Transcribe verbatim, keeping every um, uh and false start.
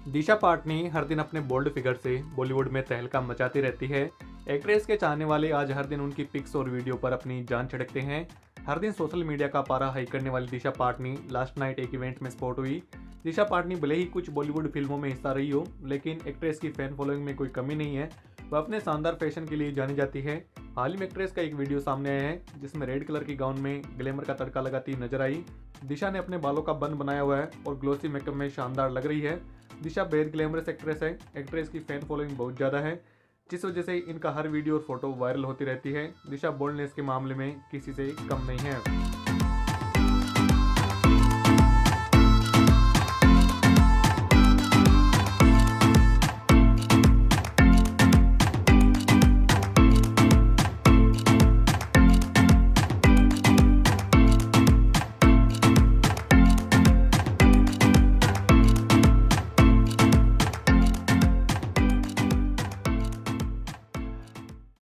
दिशा पाटनी हर दिन अपने bold figure से बॉलीवुड में तहलका मचाती रहती है। एक्ट्रेस के चाहने वाले आज हर दिन उनकी पिक्स और वीडियो पर अपनी जान छिड़कते हैं। हर दिन सोशल मीडिया का पारा हाई करने वाली दिशा पाटनी लास्ट नाइट एक इवेंट में स्पॉट हुई। दिशा पाटनी भले ही कुछ बॉलीवुड फिल्मों में हिस्सा रही हो, लेकिन एक्ट्रेस की फैन फॉलोइंग में कोई कमी नहीं है। वह अपने शानदार फैशन के लिए जानी जाती है। हाल ही में एक्ट्रेस का एक वीडियो सामने आया है जिसमें रेड कलर की गाउन में ग्लैमर का तड़का लगाती नजर आई। दिशा ने अपने बालों का बन बनाया हुआ है और ग्लोसी मेकअप में शानदार लग रही है। दिशा बेहद ग्लैमरस एक्ट्रेस है। एक्ट्रेस की फैन फॉलोइंग बहुत ज़्यादा है, जिस वजह से इनका हर वीडियो और फोटो वायरल होती रहती है। दिशा बोल्डनेस के मामले में किसी से कम नहीं है।